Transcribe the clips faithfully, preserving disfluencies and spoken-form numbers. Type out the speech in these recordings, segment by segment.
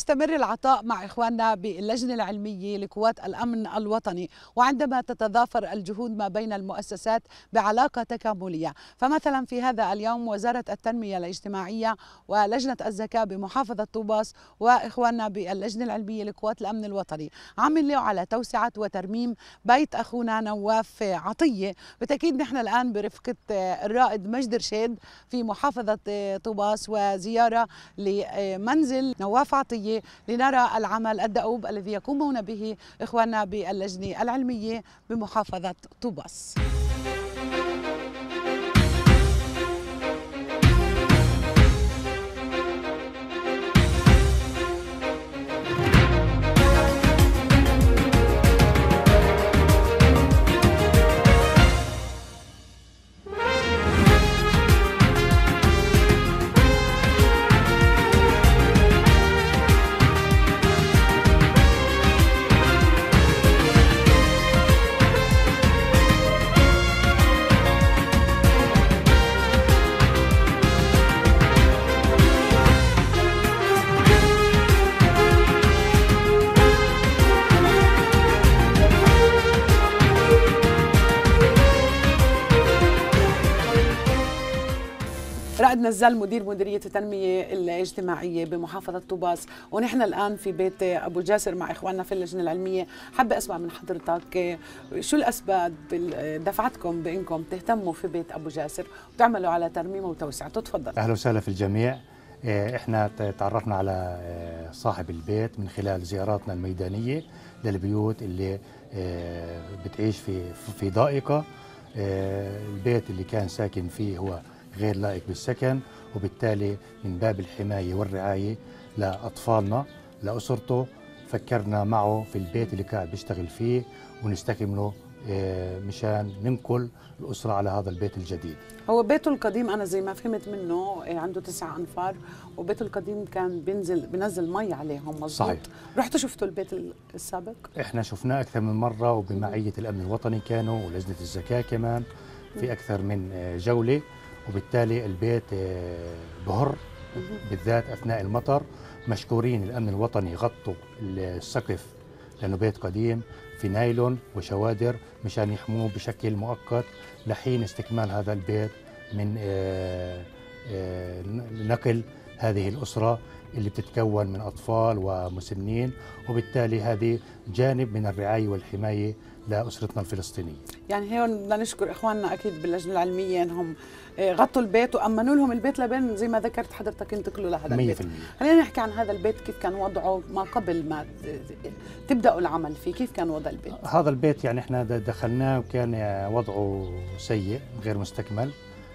يستمر العطاء مع إخواننا باللجنة العلمية لقوات الأمن الوطني، وعندما تتضافر الجهود ما بين المؤسسات بعلاقة تكاملية. فمثلا في هذا اليوم وزارة التنمية الاجتماعية ولجنة الزكاة بمحافظة طوباس وإخواننا باللجنة العلمية لقوات الأمن الوطني عملوا على توسعة وترميم بيت أخونا نواف عطية. بالتأكيد نحن الآن برفقة الرائد مجد رشيد في محافظة طوباس وزيارة لمنزل نواف عطية لنرى العمل الدؤوب الذي يقومون به إخواننا باللجنة العلمية بمحافظة طوباس. رائد نزال مدير مديرية التنمية الاجتماعية بمحافظة طوباس، ونحن الآن في بيت أبو جاسر مع إخواننا في اللجنة العلمية. حابة أسمع من حضرتك شو الأسباب دفعتكم بأنكم تهتموا في بيت أبو جاسر وتعملوا على ترميمه وتوسعته؟ تفضل. أهلا وسهلا في الجميع. إحنا تعرفنا على صاحب البيت من خلال زياراتنا الميدانية للبيوت اللي بتعيش في في ضائقة. البيت اللي كان ساكن فيه هو غير لائق بالسكن، وبالتالي من باب الحماية والرعاية لأطفالنا لأسرته فكرنا معه في البيت اللي قاعد بيشتغل فيه ونستكمله مشان ننقل الأسرة على هذا البيت الجديد. هو بيته القديم أنا زي ما فهمت منه عنده تسع أنفار، وبيته القديم كان بينزل بينزل مي عليهم، مظبوط؟ صحيح. رحتوا شفتوا البيت السابق؟ إحنا شفناه أكثر من مرة، وبمعية الأمن الوطني كانوا ولجنة الزكاة كمان في أكثر من جولة، وبالتالي البيت بهر بالذات أثناء المطر. مشكورين الأمن الوطني غطوا السقف لأنه بيت قديم في نايلون وشوادر مشان يحموه بشكل مؤقت لحين استكمال هذا البيت من نقل هذه الأسرة اللي بتتكون من أطفال ومسنين، وبالتالي هذه جانب من الرعاية والحماية لأسرتنا الفلسطينية. يعني هون بدنا نشكر إخواننا أكيد باللجنة العلمية أنهم غطوا البيت وأمنوا لهم البيت لبين زي ما ذكرت حضرتك ينتقلوا لهذا البيت. خلينا نحكي عن هذا البيت، كيف كان وضعه ما قبل ما تبدأوا العمل فيه؟ كيف كان وضع البيت؟ هذا البيت يعني احنا دخلناه وكان وضعه سيء غير مستكمل،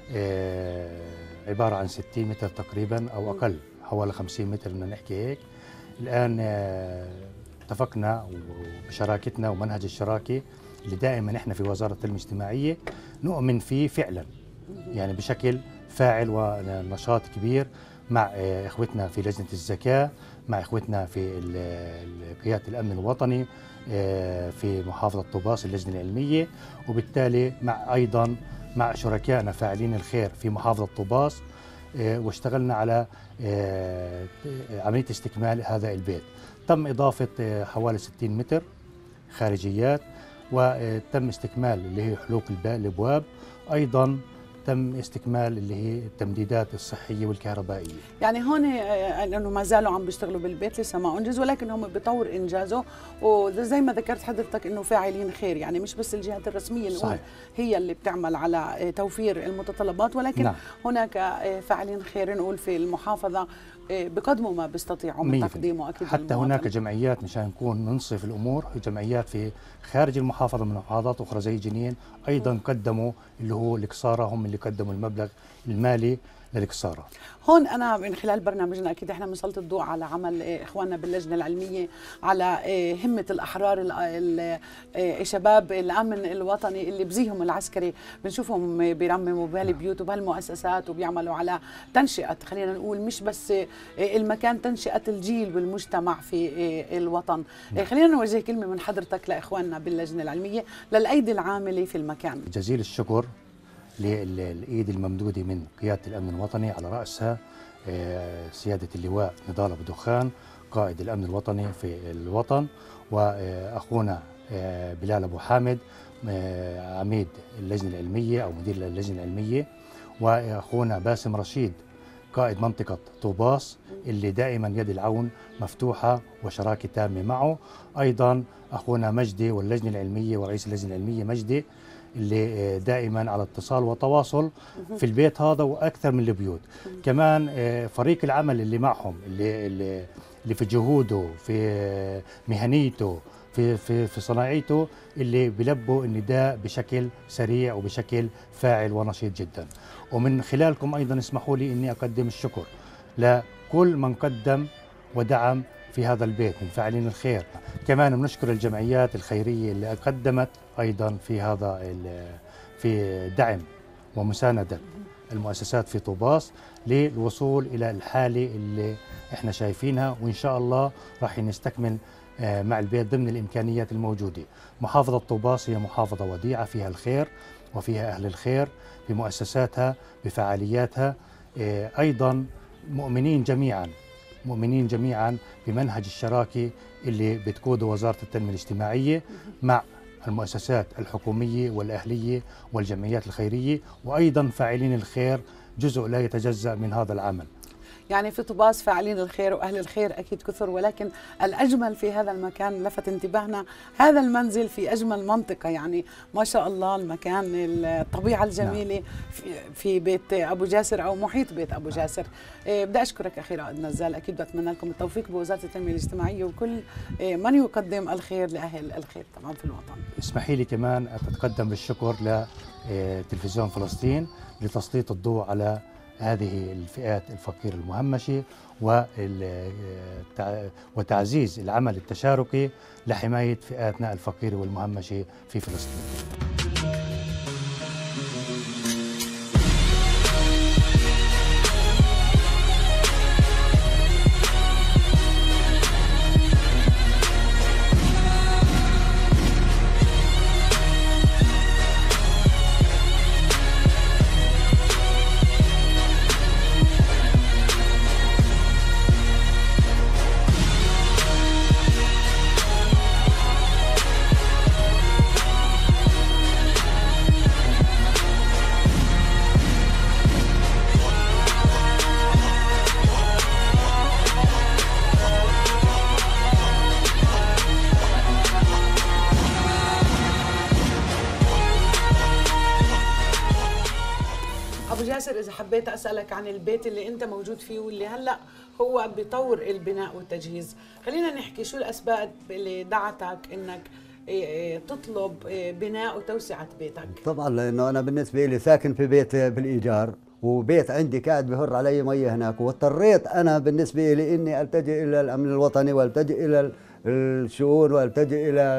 عبارة عن ستين متر تقريبا أو أقل، حوالي خمسين متر بدنا نحكي هيك. الآن اتفقنا بشراكتنا ومنهج الشراكة اللي دائما احنا في وزارة التنمية الاجتماعية نؤمن فيه فعلا، يعني بشكل فاعل ونشاط كبير مع اخوتنا في لجنة الزكاة، مع اخوتنا في قيادة الأمن الوطني في محافظة طوباس اللجنة العلمية، وبالتالي مع أيضا مع شركائنا فاعلين الخير في محافظة طوباس، واشتغلنا على عملية استكمال هذا البيت. تم إضافة حوالي ستين متر خارجيات، وتم استكمال اللي هي حلوق الابواب، ايضا تم استكمال اللي هي التمديدات الصحيه والكهربائيه. يعني هون لانه ما زالوا عم بيشتغلوا بالبيت لسه ما انجز، ولكن هم بطور انجازه، وزي ما ذكرت حضرتك انه فاعلين خير، يعني مش بس الجهات الرسميه نقول هي اللي بتعمل على توفير المتطلبات، ولكن نعم. هناك فاعلين خير نقول في المحافظه بقدموا ما بيستطيعوا من تقديمه. اكيد حتى هناك جمعيات مشان نكون ننصف الامور، جمعيات في خارج المحافظه من محافظات اخرى زي جنين ايضا قدموا اللي هو الكساره، هم اللي قدموا المبلغ المالي للكساره. هون انا من خلال برنامجنا اكيد احنا بنسلط الضوء على عمل اخواننا باللجنه العلميه، على همه الاحرار شباب الامن الوطني اللي بزيهم العسكري، بنشوفهم بيرمموا بهالبيوت وبهالمؤسسات وبيعملوا على تنشئه، خلينا نقول مش بس المكان، تنشئه الجيل والمجتمع في الوطن. خلينا نوجه كلمه من حضرتك لاخواننا باللجنه العلميه للايدي العامله في المكان. جزيل الشكر للإيد الممدودة من قيادة الأمن الوطني على رأسها سيادة اللواء نضال أبو دخان، قائد الأمن الوطني في الوطن، وأخونا بلال أبو حامد عميد اللجنة العلمية أو مدير اللجنة العلمية، وأخونا باسم رشيد قائد منطقة طوباس اللي دائما يد العون مفتوحة وشراكة تامة معه. أيضا أخونا مجدي واللجنة العلمية ورئيس اللجنة العلمية مجدي اللي دائما على اتصال وتواصل في البيت هذا وأكثر من البيوت. كمان فريق العمل اللي معهم اللي, اللي في جهوده في مهنيته في في في صناعيته اللي بلبوا النداء بشكل سريع وبشكل فاعل ونشيط جدا. ومن خلالكم ايضا اسمحوا لي اني اقدم الشكر لكل من قدم ودعم في هذا البيت من فاعلين الخير. كمان بنشكر الجمعيات الخيريه اللي قدمت ايضا في هذا في دعم ومسانده المؤسسات في طوباس للوصول الى الحاله اللي احنا شايفينها، وان شاء الله راح نستكمل مع البيت ضمن الإمكانيات الموجودة. محافظة طوباس هي محافظة وديعة فيها الخير وفيها أهل الخير بمؤسساتها بفعالياتها. أيضا مؤمنين جميعا مؤمنين جميعا بمنهج الشراكة اللي بتقوده وزارة التنمية الاجتماعية مع المؤسسات الحكومية والأهلية والجمعيات الخيرية، وأيضا فاعلين الخير جزء لا يتجزأ من هذا العمل. يعني في طوباس فاعلين الخير وأهل الخير أكيد كثر، ولكن الأجمل في هذا المكان لفت انتباهنا هذا المنزل في أجمل منطقة. يعني ما شاء الله المكان الطبيعة الجميلة نعم. في بيت أبو جاسر أو محيط بيت أبو جاسر. إيه بدي أشكرك أخي رائد نزال، أكيد بتمنى لكم التوفيق بوزارة التنمية الاجتماعية وكل إيه من يقدم الخير لأهل الخير طبعا في الوطن. اسمحي لي كمان أتقدم بالشكر لتلفزيون فلسطين لتسليط الضوء على هذه الفئات الفقيرة المهمشة وتعزيز العمل التشاركي لحماية فئاتنا الفقيرة والمهمشة في فلسطين. أبو جاسر، إذا حبيت أسألك عن البيت اللي أنت موجود فيه واللي هلأ هو بطور البناء والتجهيز، خلينا نحكي شو الأسباب اللي دعتك إنك تطلب بناء وتوسعة بيتك؟ طبعا لأنه أنا بالنسبة لي ساكن في بيت بالإيجار، وبيت عندي قاعد بهر علي مية هناك، واضطريت أنا بالنسبة لي إني ألتجئ إلى الأمن الوطني والتجئ إلى الشؤون والتجئ إلى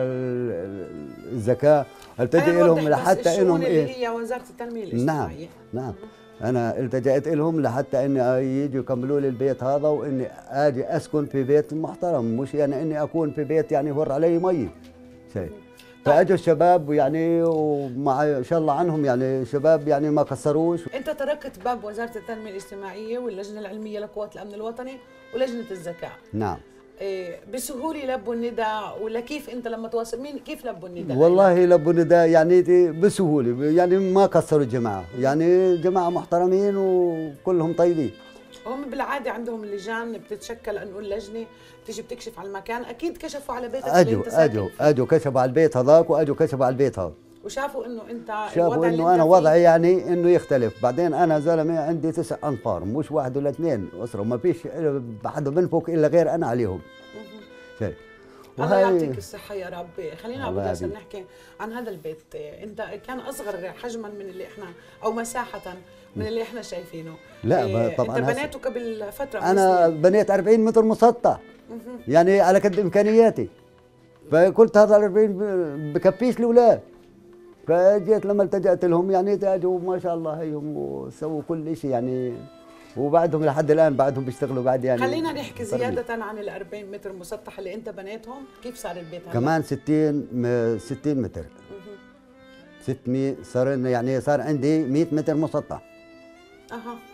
الزكاة، التجئ لهم لحتى إنهم إيه اللي هي وزارة التنمية الاجتماعية. نعم نعم أنا التجأت لهم لحتى إني يجوا يكملوا لي البيت هذا، وإني أجي أسكن في بيت محترم، مش يعني إني أكون في بيت يعني يهر علي مية شيء. فاجوا الشباب يعني ومع ان شاء الله عنهم يعني شباب يعني ما قصروش. انت تركت باب وزاره التنميه الاجتماعيه واللجنه العلميه لقوات الامن الوطني ولجنه الزكاه. نعم. إيه بسهوله لبوا النداء، ولا كيف انت لما تواصل مين كيف لبوا النداء؟ والله لبوا النداء يعني بسهوله، يعني ما قصروا الجماعه، يعني جماعه محترمين وكلهم طيبين. هم بالعاده عندهم لجان بتتشكل، نقول لجنه بتيجي بتكشف على المكان، اكيد كشفوا على بيتك اللي انت ساكن فيه. اجوا اجوا كشفوا على البيت هذاك واجوا كشفوا على البيت هذا، وشافوا انه انت شافوا انه انا وضعي يعني انه يختلف. بعدين انا زلمه عندي تسع انفار، مش واحد ولا اثنين اسره، ما فيش حدا بنفق الا غير انا عليهم. شيء الله يعطيك الصحة يا رب. خلينا أبو جاسر نحكي عن هذا البيت. أنت كان أصغر حجما من اللي إحنا أو مساحة من اللي إحنا شايفينه. لا إيه طبعا أنت بنيته قبل فترة. أنا بنيت أربعين متر مسطح يعني على قد إمكانياتي، فقلت هذا أربعين بكفيش الأولاد، فجيت لما التجأت لهم يعني تاجوا ما شاء الله هيهم وسووا كل شيء يعني، وبعدهم لحد الان بعدهم بيشتغلوا بعد يعني. خلينا نحكي زياده عن ال أربعين متر مسطح اللي انت بنيتهم، كيف صار البيت هذا؟ كمان ستين ستين متر. ستمية صار يعني صار عندي مية متر مسطح. اها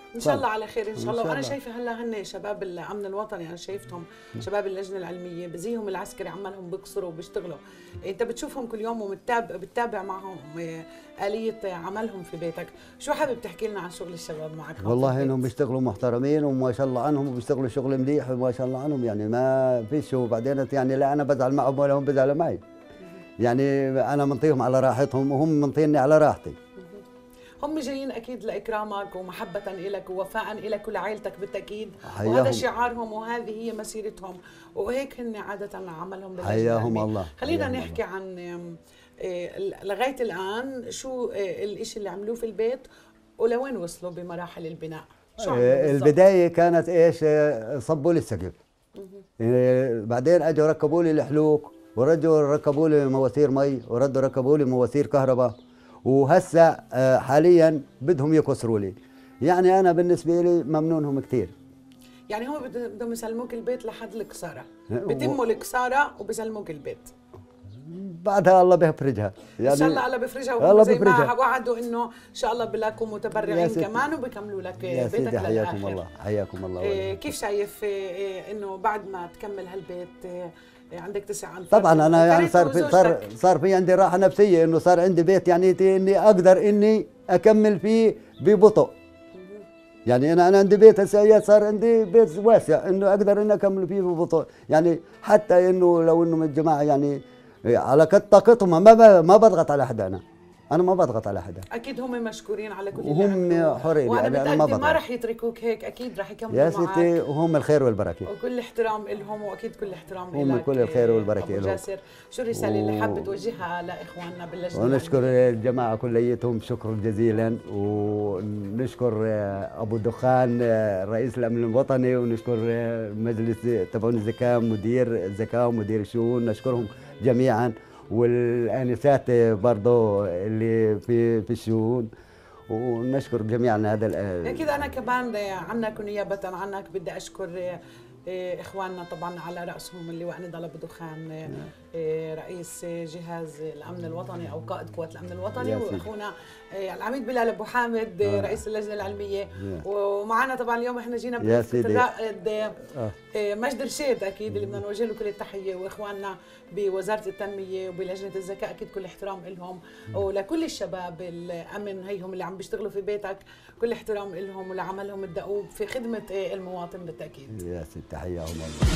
ان شاء الله على خير ان شاء الله. وانا الله. شايفه هلا هن شباب الامن الوطني، انا شايفتهم شباب اللجنه العلميه بزيهم العسكري عمالهم بيكسروا وبيشتغلوا. انت بتشوفهم كل يوم وبتتابع بتتابع معهم آلية عملهم في بيتك. شو حابب تحكي لنا عن شغل الشباب معك؟ والله انهم بيشتغلوا محترمين وما شاء الله عنهم، وبيشتغلوا شغل مليح وما شاء الله عنهم، يعني ما فيش. وبعدين يعني لا انا بزعل معهم ولا هم بزعلوا معي، يعني انا منطيهم على راحتهم وهم منطيني على راحتي. هم جايين اكيد لاكرامك ومحبه لك ووفاء لك ولعائلتك بالتاكيد، حياهم. وهذا شعارهم وهذه هي مسيرتهم، وهيك هن عاده عملهم باللجنة حياهم العلمية. الله. خلينا حياهم نحكي الله. عن إيه لغايه الان شو الشيء اللي عملوه في البيت ولوين وصلوا بمراحل البناء؟ شو إيه البدايه كانت ايش؟ صبوا لي السقف، إيه بعدين اجوا ركبوا لي الحلوق، ورجوا ركبوا لي مواسير مي، وردوا ركبوا لي مواسير كهرباء، وهسه حاليا بدهم يكسروا لي. يعني انا بالنسبه لي ممنونهم كثير. يعني هم بدهم يسلموك البيت لحد الكساره، بتموا الكساره وبسلموك البيت. بعدها الله بيفرجها، يعني ان شاء الله الله بيفرجها، وهم زي ما وعدوا انه ان شاء الله بلاكم متبرعين كمان وبيكملوا لك يا بيتك للاخر. حياكم الله حياكم الله. إيه كيف شايف إيه انه بعد ما تكمل هالبيت إيه عندك تسع انفار؟ طبعا انا يعني صار في صار صار في عندي راحه نفسيه، انه صار عندي بيت يعني اني اقدر اني اكمل فيه ببطء. يعني انا انا عندي بيت هسه، صار عندي بيت واسع انه اقدر اني اكمل فيه ببطء. يعني حتى انه لو انه من الجماعه يعني على قد طاقتهم ما ما بضغط على حدا، انا انا ما بضغط على حدا. اكيد هم مشكورين على كل اللي وهم حرين، وانا يعني ما, ما راح يتركوك هيك، اكيد راح يكملوا يا معك ستي، وهم الخير والبركه، وكل احترام لهم، واكيد كل احترام لك. هم كل الخير والبركه لهم. جاسر، شو الرساله و... اللي حابب توجهها لاخواننا باللجنه؟ ونشكر الجماعه كليتهم شكرا جزيلا، ونشكر ابو دخان رئيس الامن الوطني، ونشكر مجلس تبعون الزكاه، مدير الزكاه ومدير الشؤون، نشكرهم جميعا، والانسات برضه اللي في في الشؤون، ونشكر جميعا هذا. اكيد انا كمان عنك ونيابه عنك بدي اشكر اخواننا طبعا على راسهم اللواء نضال ابو دخان رئيس جهاز الامن الوطني او قائد قوات الامن الوطني، واخونا العميد بلال ابو حامد رئيس اللجنه العلميه، ومعنا طبعا اليوم احنا جينا برفقه الرائد مجد رشيد اكيد اللي بدنا نوجه له كل التحيه، واخواننا بوزاره التنميه وبلجنه الزكاه اكيد كل احترام لهم، ولكل الشباب الامن هيهم اللي عم بيشتغلوا في بيتك كل احترام لهم ولعملهم الدؤوب في خدمه المواطن بالتاكيد. يا ست تحياهم الله.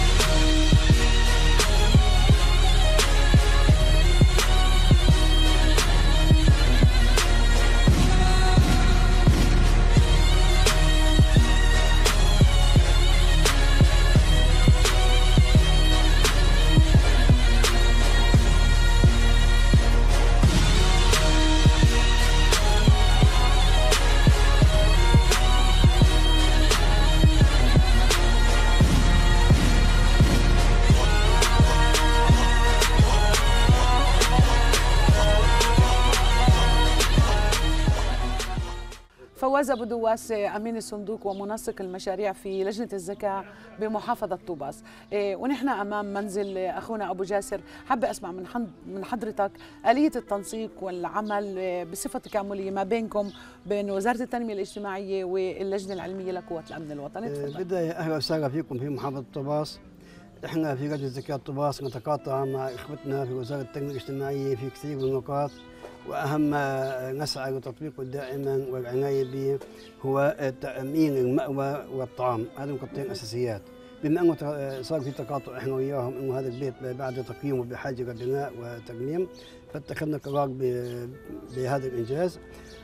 فواز ابو دواس امين الصندوق ومنسق المشاريع في لجنه الزكاه بمحافظه طوباس، ونحن امام منزل اخونا ابو جاسر. حابه اسمع من من حضرتك اليه التنسيق والعمل بصفه تكامليه ما بينكم بين وزاره التنميه الاجتماعيه واللجنه العلميه لقوات الامن الوطني. تفضل. بدايه اهلا وسهلا فيكم في محافظه طوباس. احنا في لجنه زكاه طوباس نتقاطع مع اخوتنا في وزاره التنميه الاجتماعيه في كثير من النقاط، واهم ما نسعى لتطبيقه دائما والعنايه به هو تامين المأوى والطعام. هذه نقطتين اساسيات. بما انه صار في تقاطع احنا وياهم انه هذا البيت بعد تقييمه بحاجه لبناء وترميم، فاتخذنا قرار بهذا الانجاز.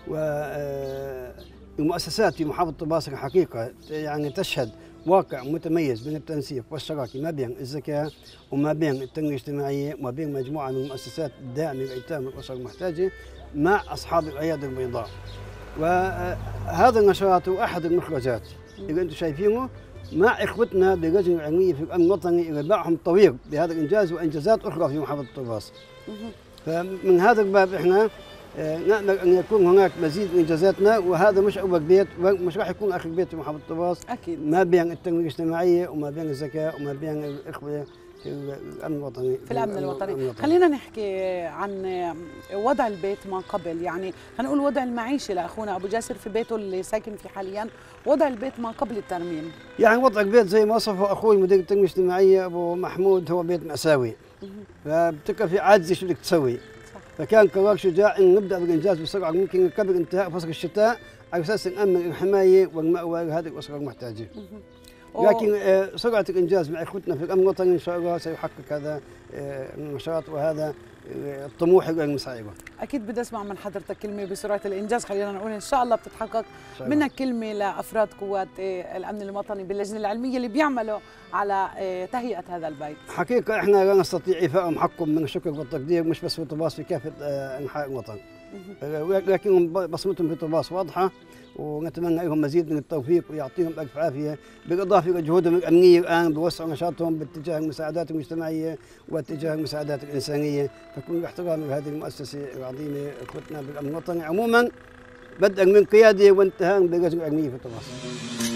والمؤسسات في محافظه طوباس الحقيقه يعني تشهد واقع متميز بين التنسيق والشراكه ما بين الزكاه وما بين التنميه الاجتماعيه وما بين مجموعه من المؤسسات الداعمه للايتام والاسر المحتاجه مع اصحاب الايادي البيضاء. وهذا النشاط هو احد المخرجات اللي انتم شايفينه مع اخوتنا باللجنه العلميه في الامن الوطني اللي باعهم طويل بهذا الانجاز وانجازات اخرى في محافظه طوباس. فمن هذا الباب احنا نأمل أن يكون هناك مزيد من إنجازاتنا، وهذا مش أول بيت ومش راح يكون آخر بيت في محافظة طوباس. أكيد. ما بين التنمية الاجتماعية وما بين الزكاة وما بين الإخوة في الامن الوطني في الامن الوطني. خلينا نحكي عن وضع البيت ما قبل، يعني خلينا نقول وضع المعيشي لاخونا ابو جاسر في بيته اللي ساكن فيه حاليا، وضع البيت ما قبل الترميم. يعني وضع البيت زي ما وصفه اخوي مدير التنميه الاجتماعيه ابو محمود، هو بيت مأساوي. فبتفكر في عاجزه شو بدك تسوي. فكان قرار شجاع ان نبدا بالانجاز بسرعه ممكن قبل انتهاء فصل الشتاء على اساس نامن الحمايه والمأوى لهذه الاسره المحتاجه. لكن سرعه الانجاز مع اخوتنا في الامن الوطني ان شاء الله سيحقق هذا النشاط وهذا الطموح المساعده. اكيد بدي اسمع من حضرتك كلمه بسرعه الانجاز، خلينا نقول ان شاء الله بتتحقق. منك كلمه لافراد قوات الامن الوطني باللجنه العلميه اللي بيعملوا على تهيئه هذا البيت. حقيقه احنا لا نستطيع ايفائهم حقهم من الشكر والتقدير، مش بس في طباس، في كافه انحاء الوطن. لكن بصمتهم في طباس واضحه، ونتمنى لهم مزيد من التوفيق ويعطيهم الف عافيه، بالاضافه الى جهودهم الامنيه الان بوسعوا نشاطهم باتجاه المساعدات المجتمعيه واتجاه المساعدات الانسانيه، فكل احترام لهذه المؤسسه العظيمه اخوتنا بالامن الوطني عموما، بدءا من قياده وانتهاء باللجنه العلميه في طباس.